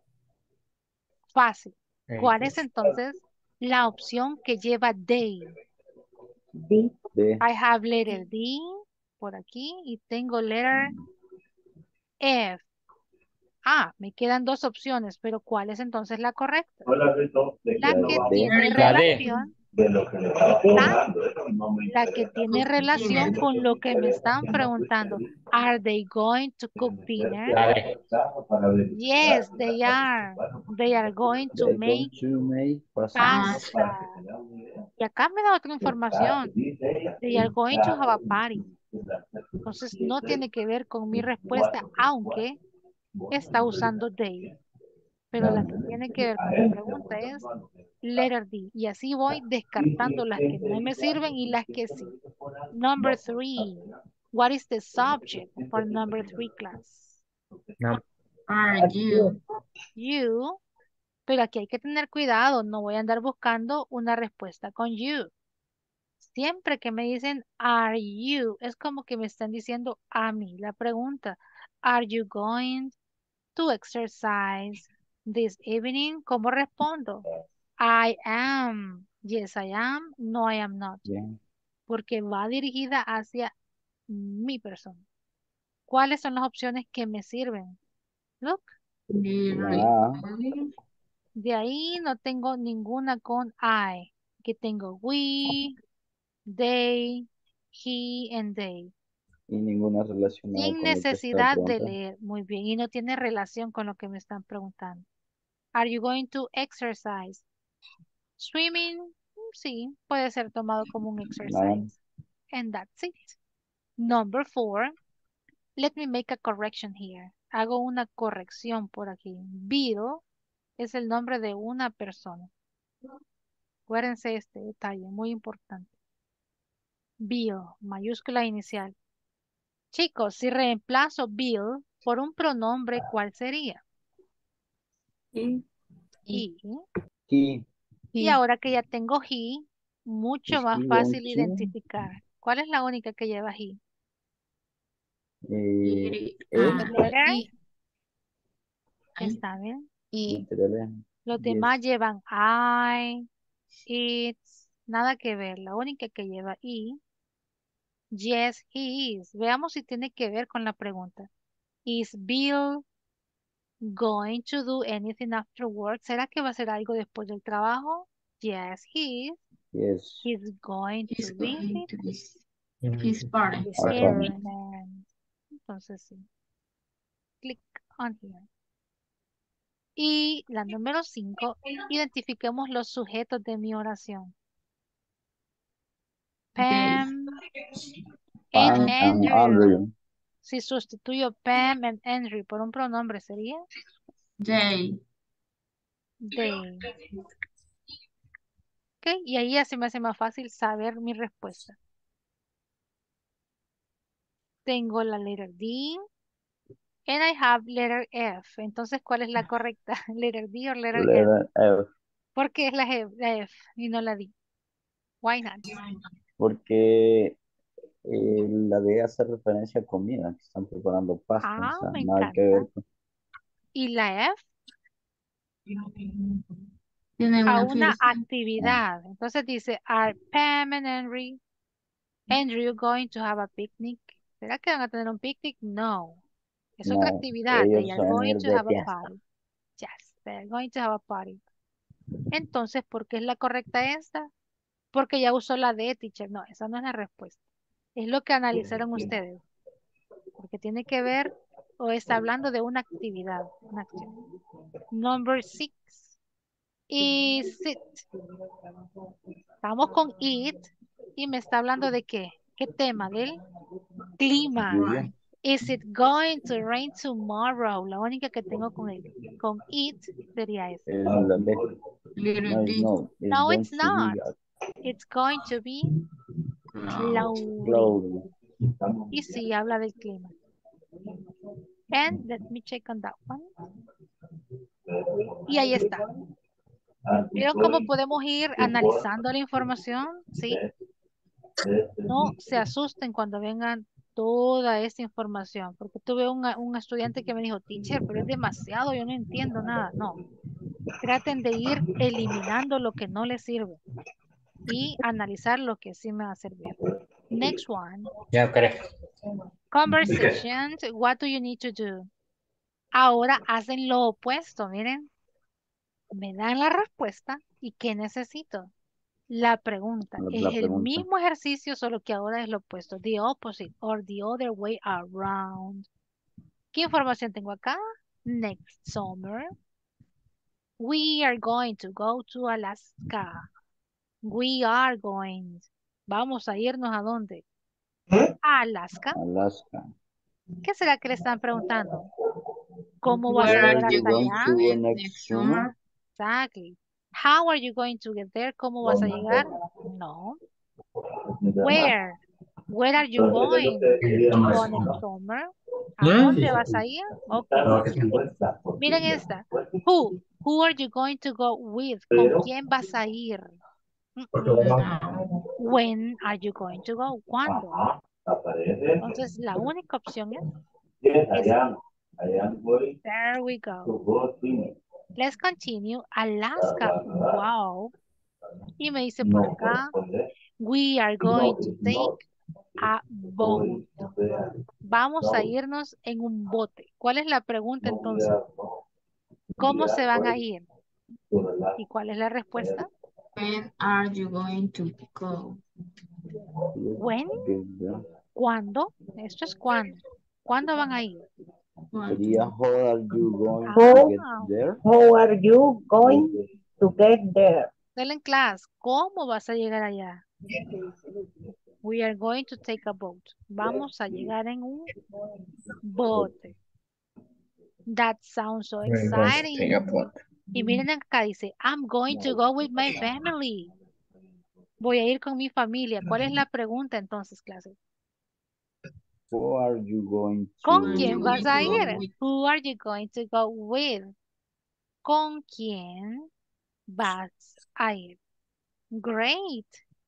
Fácil. ¿Cuál es entonces la opción que lleva they? D. D. I have letter D por aquí y tengo letter F. Ah, me quedan dos opciones, pero ¿cuál es entonces la correcta? La que La D. tiene La D. relación, exacto, la que tiene relación con lo que me están preguntando. Are they going to cook dinner? La D. Yes, they are. They are going to They go make to make pasta. pasta. Y acá me da otra información. They are going to have a party. Entonces no tiene que ver con mi respuesta, aunque está usando they. Pero la que tiene que ver con mi pregunta es letter D. Y así voy descartando las que no me sirven y las que sí. Number three. What is the subject for number three class? Are you? You. Pero aquí hay que tener cuidado. No voy a andar buscando una respuesta con you. Siempre que me dicen are you, es como que me están diciendo a mí la pregunta. Are you going to exercise this evening? ¿Cómo respondo? I am. Yes, I am. No, I am not. Bien. Porque va dirigida hacia mi persona. ¿Cuáles son las opciones que me sirven? Look, La A. de ahí no tengo ninguna con I. Que tengo we, they, he, and they. Y ninguna relacionada Sin con lo que está necesidad de preguntando. leer. Muy bien. Y no tiene relación con lo que me están preguntando. Are you going to exercise? Swimming, mm, sí, puede ser tomado como un Nada. exercise. And that's it. Number four. Let me make a correction here. Hago una corrección por aquí. Bill es el nombre de una persona. Acuérdense este detalle, muy importante. Bill, mayúscula inicial. Chicos, si reemplazo Bill por un pronombre, ¿cuál sería? Y He. He. Y ahora que ya tengo he, mucho Is más he fácil going to? identificar. ¿Cuál es la única que lleva he? Eh, Ah, Letter, Y, está bien. y, Literal. Los Yes. demás llevan I, it's, nada que ver. La única que lleva I, yes, he is. Veamos si tiene que ver con la pregunta. Is Bill going to do anything after work? ¿Será que va a hacer algo después del trabajo? Yes, he is. Yes. He's going he's to going visit to his, his parents. his Our his parents. parents. Entonces sí. Click on here. Y la número cinco, identifiquemos los sujetos de mi oración. They. Pam Pam and and Andrew. Andrew. Si sustituyo Pam and Andrew por un pronombre sería They. they. ¿Ok? Y ahí ya se me hace más fácil saber mi respuesta. Tengo la letter D. And I have letter F. Entonces, ¿cuál es la correcta? ¿Letter D o letter F? Letter F. ¿Por qué es la, F, la F y no la D? Why not? Porque eh, la D hace referencia a comida, que están preparando pasta. Ah, O sea, me nada que ver encanta. con... ¿Y la F? Tienen A una una fiesta. actividad. Entonces dice, are Pam and Henry, Andrew going to have a picnic? ¿Será que van a tener un picnic? No. Es otra No, actividad. They ellos are van a going ir to de have a fiesta. party. Yes, they are going to have a party. Entonces, ¿por qué es la correcta esta? Porque ya usó la de teacher. No, esa no es la respuesta. Es lo que analizaron ustedes. Porque tiene que ver o está hablando de una actividad, una acción. Number six. Is it. Estamos con it y me está hablando de qué? ¿Qué tema? Del clima. Lluvia. Is it going to rain tomorrow? La única que tengo con el con it sería esa. Es la D. Little No, D. it's no. It's No, going it's to not. be a It's going to be cloudy. cloudy. Y sí, habla del clima. And let me check on that one. Y ahí está. ¿Vieron cómo podemos ir analizando la información? ¿Sí? No se asusten cuando vengan toda esta información, porque tuve un, un estudiante que me dijo, teacher, pero es demasiado, yo no entiendo nada. No, traten de ir eliminando lo que no les sirve y analizar lo que sí me va a servir. Next one. Ya creo. Conversations, what do you need to do? Ahora hacen lo opuesto, miren. Me dan la respuesta y ¿qué necesito? La pregunta. La, Es la el pregunta. mismo ejercicio, solo que ahora es lo opuesto. The opposite or the other way around. ¿Qué información tengo acá? Next summer, we are going to go to Alaska. We are going. Vamos a irnos a dónde? A Alaska. Alaska. ¿Qué será que le están preguntando? ¿Cómo vas a Where are llegar you hasta going allá? to go next, next summer? Exactly. How are you going to get there? ¿Cómo vas a llegar? No. Where? Where are you going to go next summer? ¿A dónde vas a ir? Ok. Miren esta. Who? Who are you going to go with? ¿Con quién vas a ir? Mm, mm. When are you going to go? ¿Cuándo? Entonces, la única opción es esta. There we go. Let's continue. Alaska. Wow. Y me dice por acá, we are going to take a boat. Vamos a irnos en un bote. ¿Cuál es la pregunta entonces? ¿Cómo se van a ir? ¿Y cuál es la respuesta? When are you going to go? When? ¿Cuándo? Esto es cuándo. ¿Cuándo van a ir? Sería how are you going Ah, to get there? How are you going to get there? Tell in class, ¿cómo vas a llegar allá? We are going to take a boat. Vamos a llegar en un bote. That sounds so We're going to exciting. take a boat. Y miren acá, dice, I'm going to go with my family. Voy a ir con mi familia. ¿Cuál es la pregunta entonces, clase? Who are you going to ¿Con quién you vas going a to go ir? with? Who are you going to go with? ¿Con quién vas a ir? Great.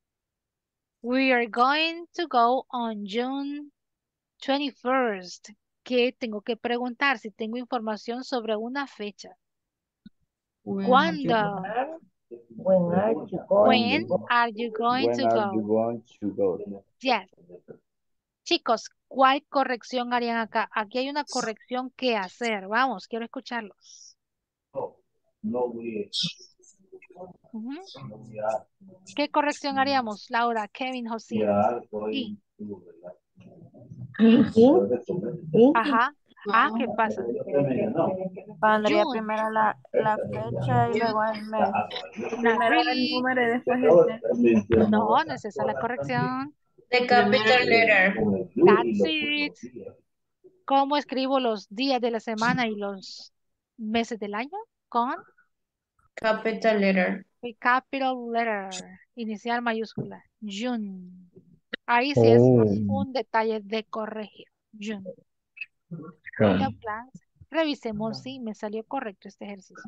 We are going to go on June twenty-first. ¿Qué tengo que preguntar? Si tengo información sobre una fecha. When are you ¿Cuándo? When are you going When to go? are you going When to are go? you going to go? Yes. Chicos, ¿cuál corrección harían acá? Aquí hay una corrección que hacer. Vamos, quiero escucharlos. Ujú. ¿Qué corrección haríamos, Laura, Kevin, Josías? Sí. Ajá. Ah, ¿qué pasa? Pondría June. primero la, la fecha y luego el mes. Not Primero el really. número y después el tema. No, no es esa la corrección. The capital letter. That's it. ¿Cómo escribo los días de la semana y los meses del año? Con Capital letter. el capital letter, inicial mayúscula, June. Ahí sí es un detalle de corregir. June. Bueno, class, revisemos si me salió correcto este ejercicio.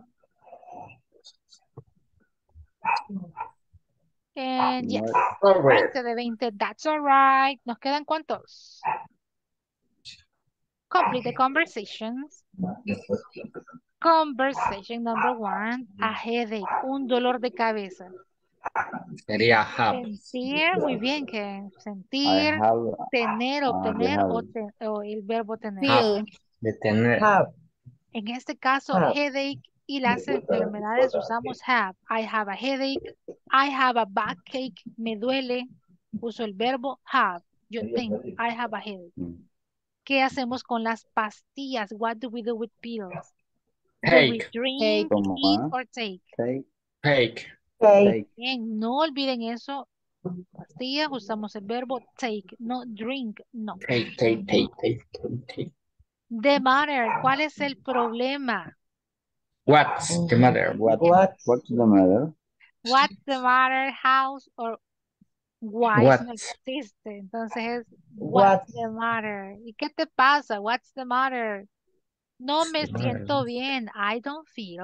And yes, veinte de veinte, that's all right. ¿Nos quedan cuántos? Complete the conversations. Conversation number one, a headache, un dolor de cabeza. Sería have. Sentir, muy bien, que I sentir, have, tener, ah, obtener have. o, te- o el verbo tener. Feel. De tener. Have. En este caso, Have. headache y las enfermedades usamos have. I have a headache. I have a backache. Me duele. Uso el verbo have. Yo tengo. I have a headache. Mm. ¿Qué hacemos con las pastillas? What do we do with pills? Do we Take. drink, Como, eat, ah, or take? Take, Take. Take. take. Bien, no olviden eso. Pastillas, usamos el verbo take, no drink, no. Take, take, take, take, take, take. The matter, ¿cuál es el problema? What's the matter? What, What? what's the matter? What's the matter, house, or why What? no existe. Entonces es What? what's the matter. ¿Y qué te pasa? What's the matter? No me the matter? siento bien. I don't feel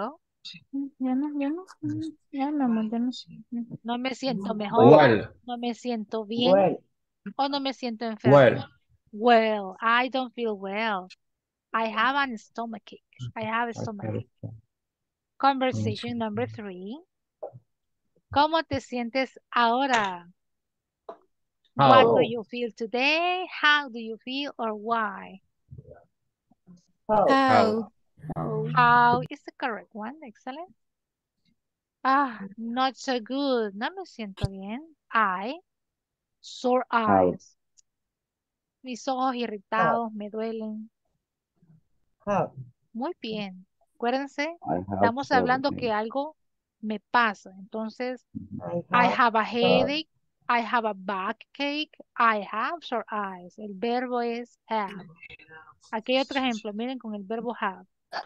Mm, Ya no, ya no. mm, Ya, mi amor, ya no. Mm. No me siento mejor, Well, no me siento bien Well, o no me siento enfermo. well, Well, I don't feel well. I have an stomachache. I have a stomachache. Conversation number three. ¿Cómo te sientes ahora? What do how, you feel today? How do you feel or why? how, how, How? How is the correct one. Excellent. Ah, not so good. No me siento bien. I, sore How? eyes. Mis ojos irritados, me duelen. how, Muy bien. Acuérdense, I have estamos sore hablando head. que algo me pasa. Entonces, I I have, have a sore. headache. I have a backache. I have sore eyes. El verbo es have. Aquí hay otro ejemplo. Miren con el verbo have.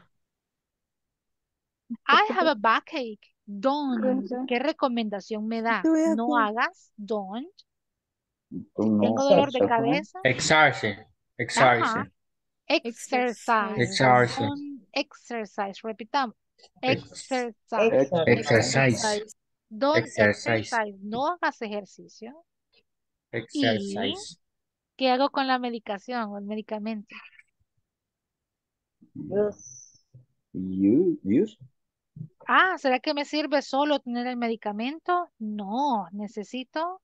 I have a backache. Don't. ¿Qué recomendación me da? No hagas. Don't. Tú Si no tengo dolor de exercise. cabeza. exercise, Ajá. exercise, Exercise. exercise, Don't exercise. Repitamos. ex- Exercise. exercise, Don't exercise, exercise. No hagas ejercicio. ¿Y exercise. qué hago con la medicación o el medicamento? Use, You, use? Ah, ¿será que me sirve solo tener el medicamento? No, necesito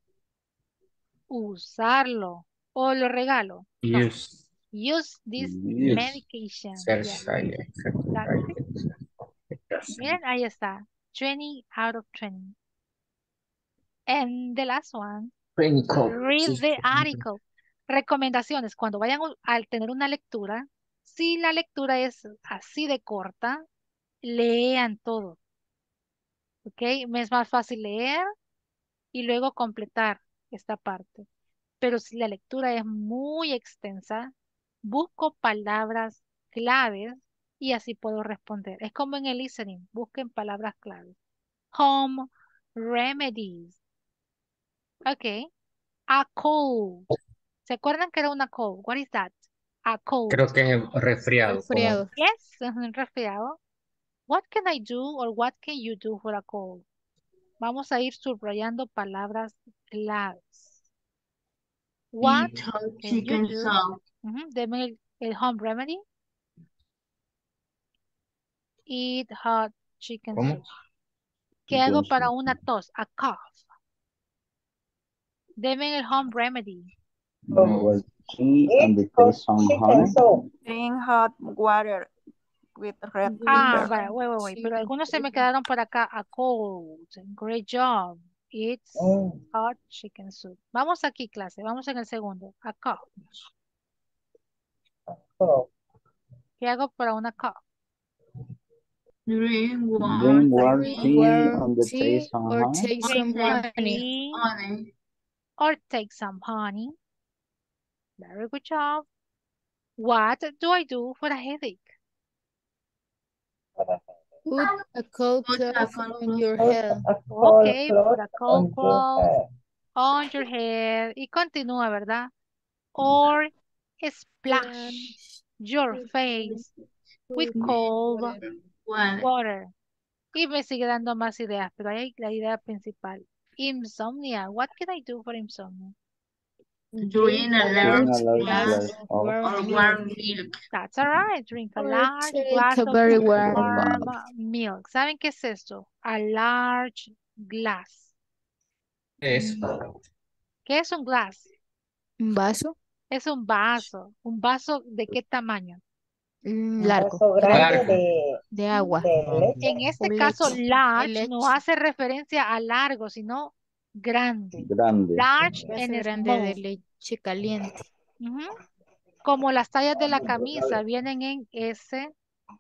usarlo. ¿O lo regalo? No. Use, Use this Use. medication. Yes, exercise, that's it. exercise. Miren, ahí está. twenty out of twenty. And the last one, read the article. Recomendaciones. Cuando vayan a tener una lectura, si la lectura es así de corta, lean todo. ¿Ok? Me es más fácil leer y luego completar esta parte. Pero si la lectura es muy extensa, busco palabras claves y así puedo responder. Es como en el listening, busquen palabras claves. Home remedies. Ok. A cold. ¿Se acuerdan que era una cold? What is that? A cold. Creo que es resfriado. Resfriado. Yes, es un resfriado. What can I do or what can you do for a cold? Vamos a ir subrayando palabras claves. What Eat hot can you chicken do? soup. Ujú, deme el, el home remedy. Eat hot chicken ¿Cómo? soup. ¿Qué hago Chicken para soup. una tos? A cough. Deme el home remedy. Well, tea and the eat hot taste some chicken honey. soup. Drink hot water with red Ah, pepper. vaya, wait, wait, wait. Pero algunos se me quedaron por acá. A cold. Great job. It's Mm, hot chicken soup. Vamos aquí, clase. Vamos en el segundo. A cough. cough. ¿Qué hago para una cough? Drink warm Drink warm Drink tea warm and the tea taste some or honey. take some Warm honey. tea honey. or take some honey. Very good job. What do I do for a headache? Put a cold Put a cloth cold on your Put head. a cold Okay, cloth put a cold on your cloth head. on your head. Y continúa, ¿verdad? Or splash your face with cold Water. water. Y me sigue dando más ideas, pero ahí hay la idea principal. Insomnia. What can I do for insomnia? Drink a Drink large a large glass glass of warm of milk. warm milk. That's all right. Drink a Or large take glass a of very warm warm bath. milk. ¿Saben qué es esto? A large glass. Es ¿Qué es un glass? Un vaso Es un vaso. ¿Un vaso de qué tamaño? mm, Un largo, vaso grande largo. de, de agua. de leche. En este O caso, leche. large De no leche. hace referencia a largo, sino grande. grande. Large Vaso and grande de small. leche caliente. Ujú. Como las tallas de la camisa vienen en S,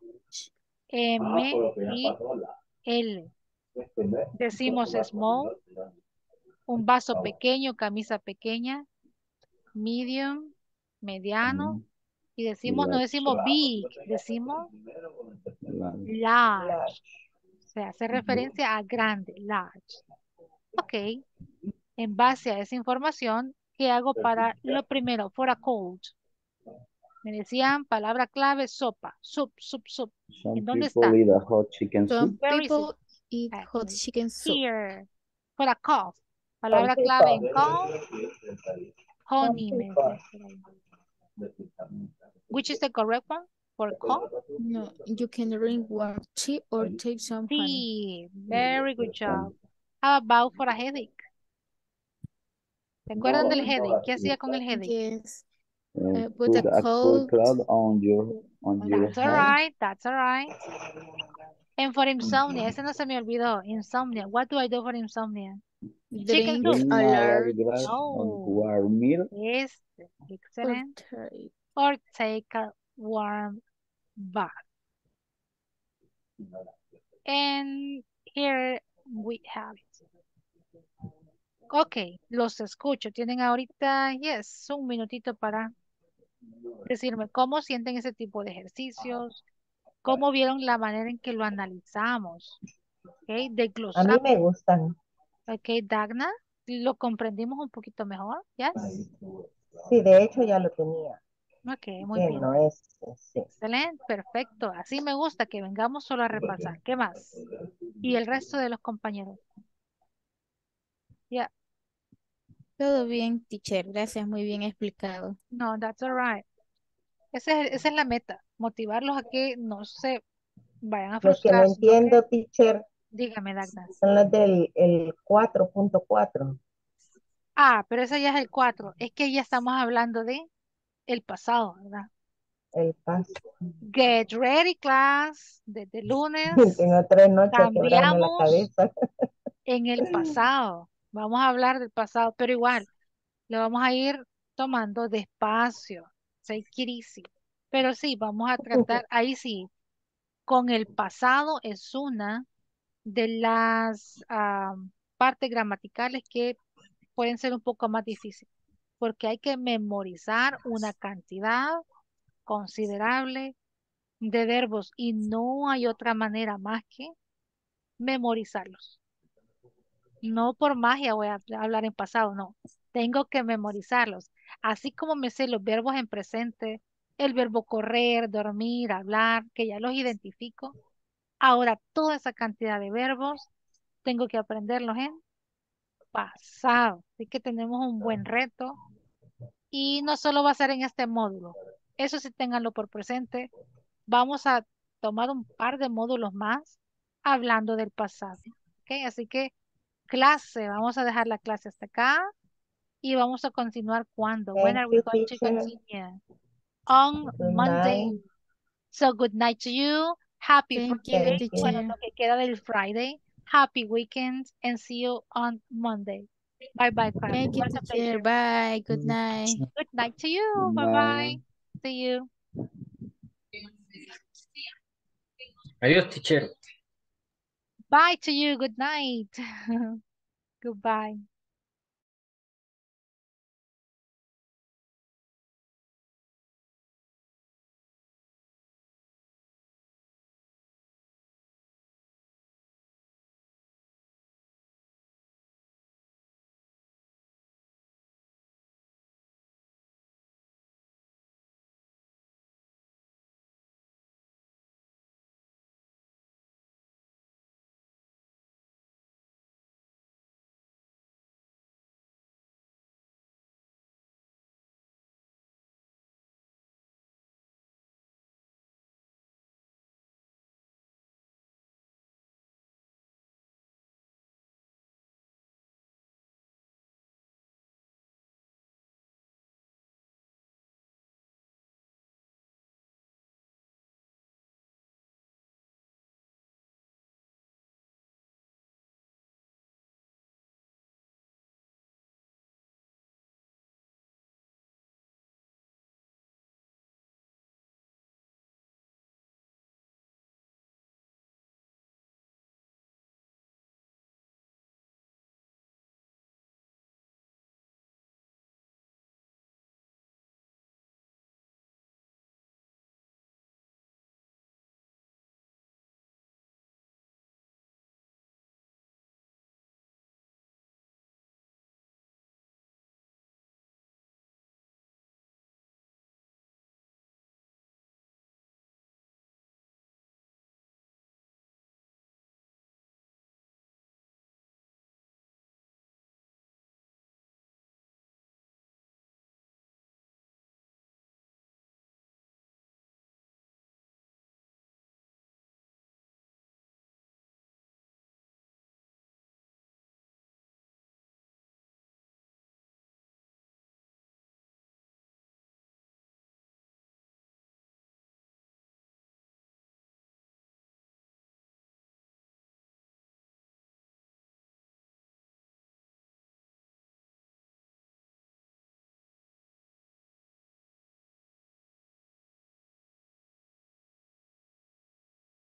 M y L. Decimos small, un vaso pequeño, camisa pequeña, medium, mediano, y decimos, no decimos big, decimos Large. large. O sea, hace referencia a grande, large. Ok. En base a esa información, ¿qué hago para lo primero? For a cold. Me decían palabra clave, sopa, soup, soup, soup. Some ¿En dónde people está? eat a hot chicken soup. Some Where is it? people eat hot Aquí. chicken soup. Here. For a cough. Some Palabra clave en people. cough, Some honey. Me people. decían por ahí. Which is the correct one? For cough? No, you can drink warm tea or take some honey. Sí. Very good job. How about for a headache? ¿Se acuerdan del headache? ¿Qué hacía con el headache? Yes. Uh, Uh, put a put a cool coat cloud on your on your That's head. alright. That's alright. And for insomnia, ese no se me olvidó. Insomnia. What do I do for insomnia? Chicken drink soup. Drink a a large large glass of No. warm milk. Este. or Excellent. tea. Or take a warm bath. And here we have it. Ok, los escucho. Tienen ahorita, yes, un minutito para decirme cómo sienten ese tipo de ejercicios, cómo vieron la manera en que lo analizamos, ok, A mí desglosamos. me gustan. Ok, Dagna, lo comprendimos un poquito mejor, yes. Sí, de hecho ya lo tenía. Ok, muy Que bien. no es, sí. Excelente, perfecto. Así me gusta que vengamos solo a repasar. ¿Qué más? Y el resto de los compañeros. Ya, Todo bien, teacher. Gracias, muy bien explicado. no, that's all right. Ese es- esa es la meta, motivarlos a que no se vayan a Los que no frustrar, sino que, entiendo, teacher, dígame, Dagna. son los del el cuatro punto cuatro. Ah, pero ese ya es el cuatro. Es que ya estamos hablando de el pasado, ¿verdad? El paso. Get ready, class. Desde lunes Tengo tres noches a quebrarme la cambiamos cabeza. en el pasado. Vamos a hablar del pasado, pero igual lo vamos a ir tomando despacio. Take it easy. Pero sí, vamos a tratar, ahí sí, con el pasado es una de las ah, partes gramaticales que pueden ser un poco más difíciles, porque hay que memorizar una cantidad considerable de verbos y no hay otra manera más que memorizarlos. No por magia voy a hablar en pasado, no. Tengo que memorizarlos. Así como me sé los verbos en presente, el verbo correr, dormir, hablar, que ya los identifico. Ahora toda esa cantidad de verbos tengo que aprenderlos en pasado. Así que tenemos un buen reto y no solo va a ser en este módulo. Eso sí ténganlo por presente. Vamos a tomar un par de módulos más hablando del pasado. ¿Ok? Así que clase, vamos a dejar la clase hasta acá y vamos a continuar cuando. When Thank are we you, going to teacher. continue? On Good Monday. night. So good night to you. Happy Thank you, Friday. Thank you. Bueno, teacher. lo que queda del Friday. Happy weekend and see you on Monday. Bye bye, class. Thank It you, was a teacher. pleasure. Bye. Good night. Good night to you. Bye Bye. bye. See you. Adiós, teacher. Bye to you. Good night. Goodbye.